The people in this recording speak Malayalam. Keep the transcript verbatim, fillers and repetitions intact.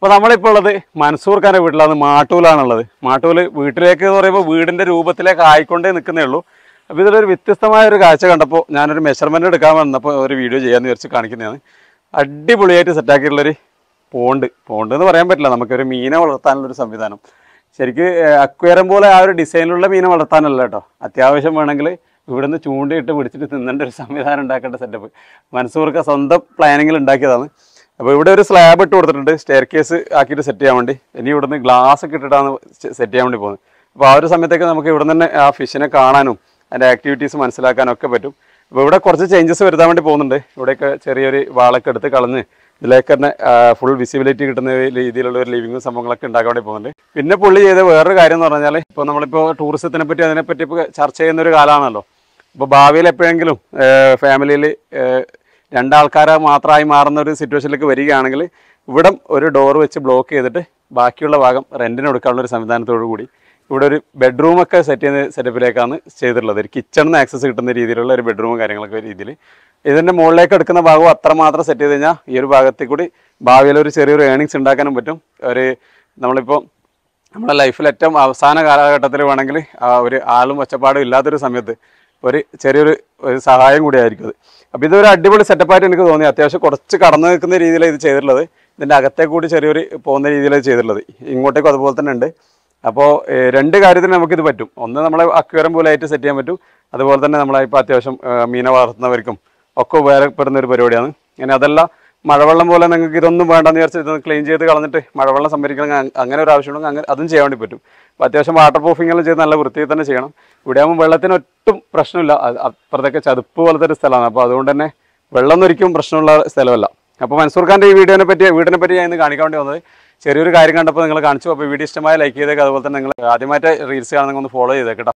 അപ്പോൾ നമ്മളിപ്പോൾ ഉള്ളത് മൻസൂർ ഖാൻ്റെ വീട്ടിലാണ്. മാട്ടൂലാണുള്ളത്. മാട്ടൂൽ വീട്ടിലേക്ക് എന്ന് പറയുമ്പോൾ വീടിൻ്റെ രൂപത്തിലേക്ക് ആയിക്കൊണ്ടേ നിൽക്കുന്നേ ഉള്ളൂ. അപ്പോൾ ഇതിലൊരു വ്യത്യസ്തമായ ഒരു കാഴ്ച കണ്ടപ്പോൾ ഞാനൊരു മെഷർമെൻറ്റ് എടുക്കാൻ വന്നപ്പോൾ ഒരു വീഡിയോ ചെയ്യാമെന്ന് വിചാരിച്ച് കാണിക്കുന്നതാണ്. അടിപൊളിയായിട്ട് സെറ്റാക്കിയിട്ടുള്ളൊരു പോണ്ട് പോണ്ട് എന്ന് പറയാൻ പറ്റില്ല, നമുക്കൊരു മീനെ വളർത്താനുള്ളൊരു സംവിധാനം. ശരിക്ക് അക്വേറിയം പോലെ ആ ഒരു ഡിസൈനിലുള്ള മീനെ വളർത്താനല്ല കേട്ടോ, അത്യാവശ്യം വേണമെങ്കിൽ ഇവിടുന്ന് ചൂണ്ടയിട്ട് പിടിച്ചിട്ട് തിന്നേണ്ട ഒരു സംവിധാനം ഉണ്ടാക്കേണ്ട സെറ്റപ്പ് മൻസൂർക്ക് സ്വന്തം പ്ലാനിങ്ങിൽ ഉണ്ടാക്കിയതാണ്. അപ്പോൾ ഇവിടെ ഒരു സ്ലാബ് ഇട്ട് കൊടുത്തിട്ടുണ്ട്, സ്റ്റെയർ കേസ് ആക്കിയിട്ട് സെറ്റ് ചെയ്യാൻ വേണ്ടി. ഇനി ഇവിടുന്ന് ഗ്ലാസ് ഒക്കെ ഇട്ടിട്ടാണ് സെറ്റ് ചെയ്യാൻ വേണ്ടി പോകുന്നത്. അപ്പോൾ ആ ഒരു സമയത്തേക്ക് നമുക്ക് ഇവിടെ തന്നെ ആ ഫിഷിനെ കാണാനും അതിൻ്റെ ആക്ടിവിറ്റീസ് മനസ്സിലാക്കാനും ഒക്കെ പറ്റും. അപ്പോൾ ഇവിടെ കുറച്ച് ചേഞ്ചസ് വരുത്താൻ വേണ്ടി പോകുന്നുണ്ട്. ഇവിടെയൊക്കെ ചെറിയൊരു വാളൊക്കെ എടുത്ത് കളഞ്ഞ് ഇതിലേക്ക് തന്നെ ഫുൾ വിസിബിലിറ്റി കിട്ടുന്ന രീതിയിലുള്ള ഒരു ലിവിങ്ങും സംഭവങ്ങളൊക്കെ ഉണ്ടാക്കാൻ വേണ്ടി പോകുന്നുണ്ട്. പിന്നെ പുള്ളി ചെയ്ത വേറൊരു കാര്യം എന്ന് പറഞ്ഞാൽ, ഇപ്പോൾ നമ്മളിപ്പോൾ ടൂറിസത്തിനെ പറ്റി അതിനെപ്പറ്റി ഇപ്പോൾ ചർച്ച ചെയ്യുന്ന ഒരു കാലമാണല്ലോ. അപ്പോൾ ഭാവിയിൽ എപ്പോഴെങ്കിലും ഫാമിലിയിൽ രണ്ടാൾക്കാരെ മാത്രമായി മാറുന്ന ഒരു സിറ്റുവേഷനിലേക്ക് വരികയാണെങ്കിൽ ഇവിടെ ഒരു ഡോർ വെച്ച് ബ്ലോക്ക് ചെയ്തിട്ട് ബാക്കിയുള്ള ഭാഗം റെൻറ്റിന് കൊടുക്കാനുള്ള ഒരു സംവിധാനത്തോടു കൂടി ഇവിടെ ഒരു ബെഡ്റൂമൊക്കെ സെറ്റ് ചെയ്യുന്ന സെറ്റപ്പിലേക്കാണ് ചെയ്തിട്ടുള്ളത്. ഒരു കിച്ചണിൽ നിന്ന് ആക്സസ് കിട്ടുന്ന രീതിയിലുള്ള ഒരു ബെഡ്റൂമും കാര്യങ്ങളൊക്കെ രീതിയിൽ ഇതിൻ്റെ മുകളിലേക്ക് എടുക്കുന്ന ഭാഗവും അത്രമാത്രം സെറ്റ് ചെയ്ത് കഴിഞ്ഞാൽ ഈ ഒരു ഭാഗത്തിൽ കൂടി ഭാവിയിൽ ഒരു ചെറിയൊരു ഏണിങ്സ് ഉണ്ടാക്കാനും പറ്റും. ഒരു നമ്മളിപ്പോൾ നമ്മുടെ ലൈഫിൽ ഏറ്റവും അവസാന കാലഘട്ടത്തിൽ വേണമെങ്കിൽ ഒരു ആളും ഒച്ചപ്പാടും ഇല്ലാത്തൊരു സമയത്ത് ഒരു ചെറിയൊരു ഒരു സഹായം കൂടി ആയിരിക്കും അത്. അപ്പോൾ ഇതൊരു അടിപൊളി സെറ്റപ്പായിട്ട് എനിക്ക് തോന്നി. അത്യാവശ്യം കുറച്ച് കടന്നു നിൽക്കുന്ന രീതിയിലാണ് ഇത് ചെയ്തിട്ടുള്ളത്. ഇതിൻ്റെ അകത്തെ കൂടി ചെറിയൊരു പോകുന്ന രീതിയിലാണ് ചെയ്തിട്ടുള്ളത്. ഇങ്ങോട്ടേക്കും അതുപോലെ തന്നെ ഉണ്ട്. അപ്പോൾ രണ്ട് കാര്യത്തിന് നമുക്കിത് പറ്റും. ഒന്ന് നമ്മളെ അക്വേറിയം പോലെ ആയിട്ട് സെറ്റ് ചെയ്യാൻ പറ്റും. അതുപോലെ തന്നെ നമ്മളിപ്പോൾ അത്യാവശ്യം മീനെ വളർത്തുന്നവർക്കും ഒക്കെ ഉപകാരപ്പെടുന്ന ഒരു പരിപാടിയാണ്. ഇനി അതല്ല മഴവെള്ളം പോലെ നിങ്ങൾക്ക് ഇതൊന്നും വേണ്ടെന്ന് വിചാരിച്ച് ഇതൊന്ന് ക്ലീൻ ചെയ്ത് കളഞ്ഞിട്ട് മഴവെള്ളം സംഭരിക്കണം അങ്ങനെ ഒരു ആവശ്യമുണ്ടെങ്കിൽ അങ്ങനെ അതും ചെയ്യാൻ വേണ്ടി പറ്റും. അപ്പോൾ അത്യാവശ്യം വാട്ടർ പ്രൂഫിംഗ് എല്ലാം ചെയ്ത് നല്ല വൃത്തിയിൽ തന്നെ ചെയ്യണം. ഇവിടെ ആകുമ്പോൾ വെള്ളത്തിന് ഒട്ടും പ്രശ്നമില്ല. അപ്പുറത്തൊക്കെ ചതുപ്പ് പോലത്തെ ഒരു സ്ഥലമാണ്. അപ്പോൾ അതുകൊണ്ട് തന്നെ വെള്ളം ഒരിക്കലും പ്രശ്നമുള്ള സ്ഥലമല്ല. അപ്പോൾ മൻസൂർ ഖാൻ്റെ ഈ വീഡിയോനെ പറ്റി വീടിനെ പറ്റി ഞാൻ ഇന്ന് കാണിക്കാൻ വേണ്ടി വന്നത് ചെറിയൊരു കാര്യം കണ്ടപ്പോൾ നിങ്ങൾ കാണിച്ചു. അപ്പോൾ വീഡിയോ ഇഷ്ടമായ ലൈക്ക് ചെയ്തേക്ക്. അതുപോലെ തന്നെ നിങ്ങൾ ആദ്യമായിട്ട് റീൽസ് കാണുന്നെങ്കിൽ ഒന്ന് ഫോളോ ചെയ്തേക്കട്ടോ.